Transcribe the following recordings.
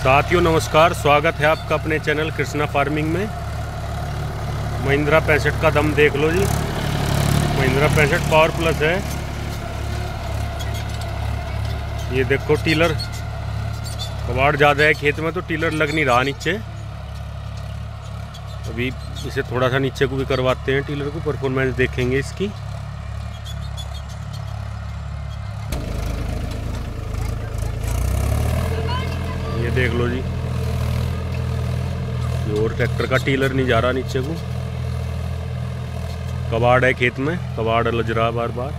साथियों नमस्कार, स्वागत है आपका अपने चैनल कृष्णा फार्मिंग में। महिंद्रा 65 का दम देख लो जी। महिंद्रा 65 पावर प्लस है। ये देखो टीलर, कबाड़ ज़्यादा है खेत में तो टीलर लग नहीं रहा नीचे। अभी इसे थोड़ा सा नीचे को भी करवाते हैं टीलर को, परफॉर्मेंस देखेंगे इसकी। ये देख लो जी, और ट्रैक्टर का टीलर नहीं जा रहा नीचे को। कबाड़ है खेत में, कबाड़ लज रहा बार बार।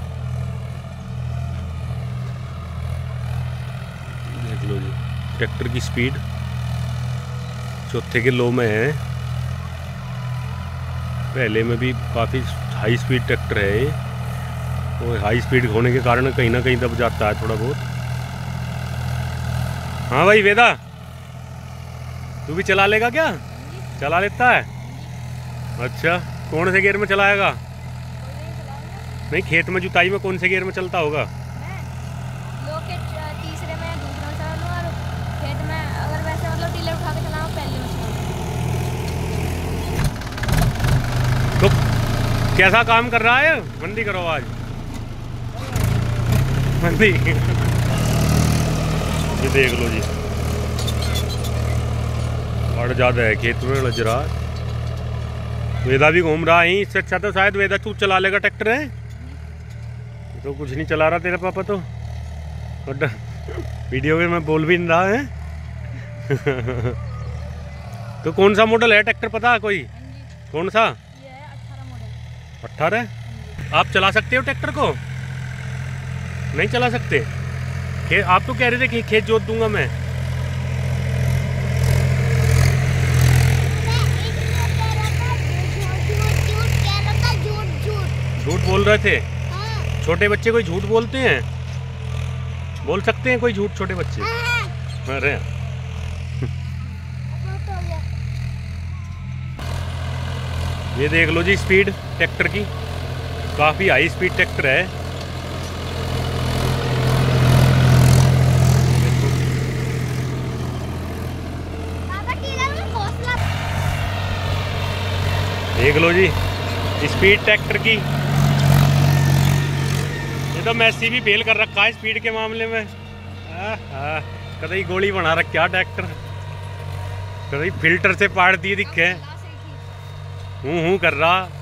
देख लो जी, ट्रैक्टर की स्पीड चौथे के लो में है। पहले में भी काफ़ी हाई स्पीड ट्रैक्टर है ये, और हाई स्पीड होने के कारण कहीं ना कहीं दब जाता है थोड़ा बहुत। हाँ भाई वेदा, तू भी चला लेगा क्या? चला लेता है? अच्छा, कौन से गियर में चलाएगा? नहीं, खेत में जुताई में कौन से गियर में चलता होगा? तीसरे में दूसरा चलाऊं, और खेत में अगर वैसे मतलब टीलर उठा के चलाऊं पहले में चलाऊं। तो कैसा काम कर रहा है? बंदी करो आज, बंदी। ये देख लो जी, और ज़्यादा है खेत में लज रहा। वेदा भी घूम रहा है। इससे अच्छा तो शायद वेदा तू चला लेगा ट्रैक्टर है। तो कुछ नहीं चला रहा तेरा पापा तो, वीडियो में मैं बोल भी नहीं रहा है। तो कौन सा मॉडल है ट्रैक्टर, पता है कोई? कौन सा? ये है 18 मॉडल। 18? आप चला सकते हो ट्रैक्टर को? नहीं चला सकते? आप तो कह रहे थे कि खेत जोत दूंगा मैं। झूठ बोल रहे थे? हाँ। छोटे बच्चे कोई झूठ बोलते हैं? बोल सकते हैं कोई झूठ छोटे बच्चे? अरे ये देख लो जी स्पीड ट्रैक्टर की, काफी हाई स्पीड ट्रैक्टर है। देख लो जी स्पीड ट्रैक्टर की। ये तो मैसी भी फेल कर रखा है स्पीड के मामले में। कभी गोली बना रखा ट्रैक्टर, कभी फिल्टर से पाड़ दिए दिखे। हूँ कर रहा।